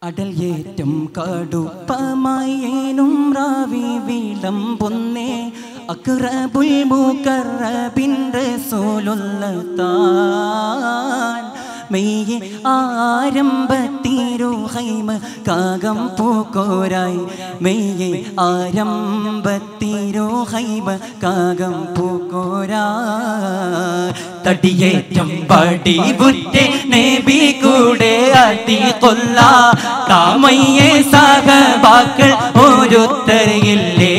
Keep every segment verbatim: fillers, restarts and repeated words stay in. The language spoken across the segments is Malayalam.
അടൽ ഏറ്റം കടുപ്പമായേനും റാവി വിളമ്പുന്നേ അക്റബുൽ മുഖറബിൻ റസൂലുള്ളാൻ മെയ്യെ ആരംഭത്തിരുഹൈമ കാകം പൂക്കോരായി മെയ്യെ ആരംഭത്തിരുഹൈമ കാകം പൂക്കോരായി തടിയേറ്റം പടിവുറ്റേ നബി കൂടെ അതി കൊല്ല താമയ്യെ സഹബാക്കൾ ഓരോരുത്തരില്ലേ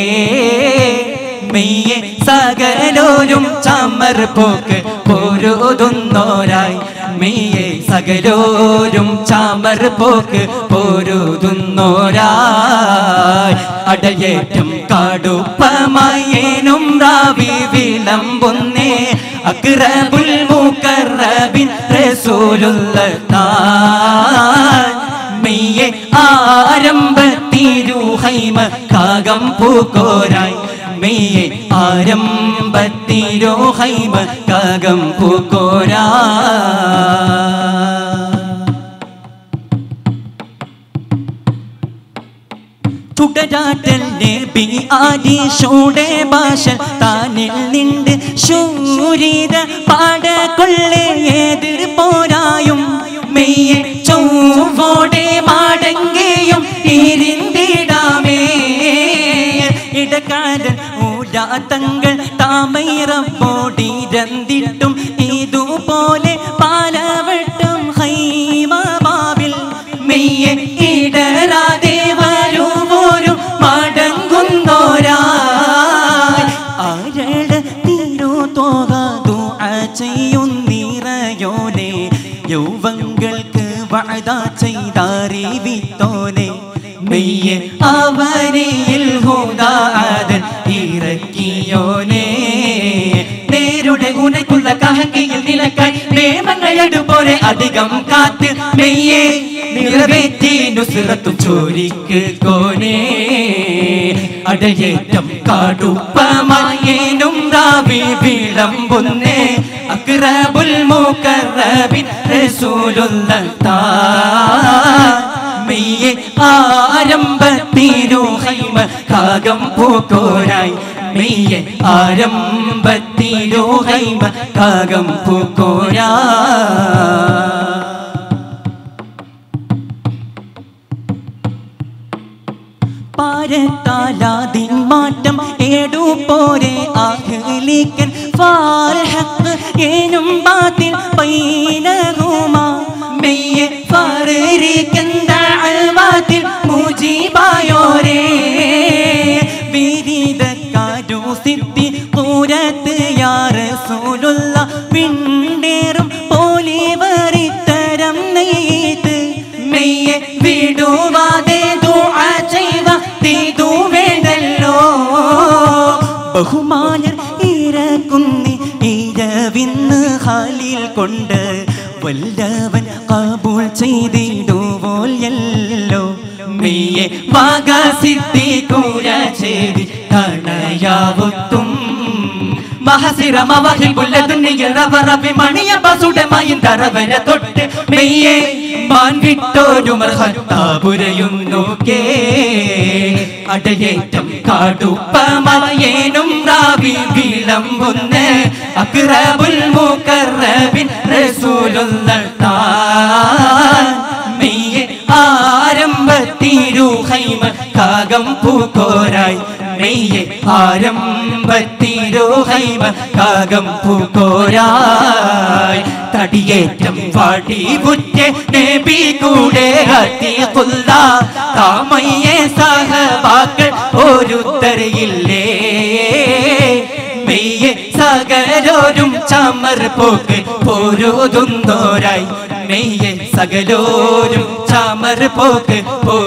മെയ്യെ സകലോരും ചമർ പോക്ക് പോരുതുന്നോരായി മെയ്യെ സകലോരും ചമർ പോക്ക് പോരുതുന്നോരായി അടയേറ്റം കടുപ്പമായേനും റാവി വിളമ്പുന്നേ അക്റബുൽ മുഖറബിൻ റസൂലുള്ളാൻ മെയ്യെ ആരംഭത്തിരുഹൈമ കാകം പൂക്കോരായി മെയ്യെ ആരംഭത്തിരുഹൈമ കാകം പൂക്കോരായി ചുടരാട്ടൽ നബി ആദിശോടെ ഭാഷ താനിൽ നിണ്ട് ശൂരിത പാടക്കൊള്ളേ ഏതിർ പോരായും മെയ്യെ ചൊവ്വോടെ മാടങ്കയും ഇരുന്നിടാമേ ഇടക്കാരൻ ഊരാത്തങ്ങൾ താമൈറപ്പോടിരന്തിട്ടും ഇതുപോലെ പാലവട്ടം ഹൈമബാവിൽ മെയ്യെ ഇടരാതെ വരുവോരും മടങ്ങുന്നോരായി ആരട തീരോ തോകാതു ചെയ്യുന്നിറയോനെ യൗവങ്ങൾക്ക് വഅദ ചെയ്തറിവിത്തോനെ മെയ്യെ അവരിൽ ഹുദാദൻ ഇറക്കിയോനെ നേരുടെ ഉനക്കുള്ള കഹക്കിയിൽ നിലക്കായി നിയമങ്ങളെടുപോലെ അധികം കാത്ത് മെയ്യെ നിറവേറ്റി നുസ്റത്തു ചോരിക്ക് കോനേ അടയേറ്റം കടുപ്പമായേനും റാവി വിളമ്പുന്നേ അക്റബുൽ മുഖറബിൻ റസൂലുള്ളാൻ മെയ്യെ ആരംഭത്തിരുഹൈമ കാകം പൂക്കോരായി മെയ്യെ ആരംഭത്തിരുഹൈമ കാകം പൂക്കോരായി പാരത്താലാദിൻ മാറ്റം ഏടു പോരെ ആഹ്ലിക്കൻ ഫാൽഹഖ് ഏനും ബാതിൽ ബൈനഹുമാ മെയ്യെ ഫാറിക്കൻ ദഅവാതിൽ മുജീബായോരേ വിരിദക്കാരു സിദ്ധി ഖുറത്ത് യാ റസൂലുള്ളാഹ് വിണ്ടേറും പോലെ വരിത്തരം നെയ്ത് മെയ്യെ വിടുവാതെ ദുആ ചെയ്ത തീതു വേണ്ടല്ലോ ബഹുമാനർ ഇരക്കുന്നി ഇരവിന്ന് ഹാലിൽ കൊണ്ട് വല്ലവൻ കബൂൾ ചെയ്തിടുവോൽ എല്ലോ മെയ്യെ വാഗ സിദ്ധി കൂര ചെയ്തി കണയാവുത്തും മഹസിറ മവഹിബുല്ല ദുനിയ റവറബി മണിയ ബസുടമായും തറവര തൊട്ട് മെയ്യെ മാൻ വിട്ടോരു മർഹത്താപുരയുന്നു കേ അടയേറ്റം കടുപ്പമായേനും റാവി വിളമ്പുന്നേ അക്റബുൽ മുഖറബിൻ റസൂലുള്ളാൻ മെയ്യെ ആരംഭത്തിരുഹൈമ കാകം പൂക്കോരായി മെയ്യെ ആരംഭത്തിരുഹൈമ കാകം പൂക്കോരായി തടിയേറ്റം വാടിവുറ്റ നബി കൂടെ അത്തിഖുല്ല താമയ്യെ സഹബാക്കൾ ഓരോരുത്തരില്ലേ മെയ്യെ സകലോരും ചമർ പോക്ക് പോരുതുന്നോരായി മെയ്യെ സകലോരും ചമർ പോക്ക്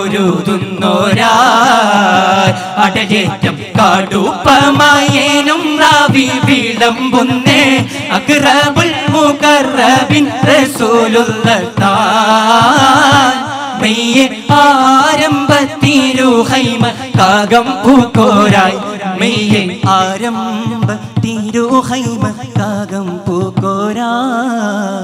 പോരുതുന്നോരായി അടയേറ്റം കടുപ്പമായേനും റാവി വിളമ്പുന്നേ അക്റബുൽ മുഖറബിൻ റസൂലുള്ളാൻ മെയ്യെ ആരംഭത്തിരുഹൈമ കാകം പൂക്കോരായി മെയ്യെ ആരംഭത്തിരുഹൈമ കാകം പൂക്കോരായി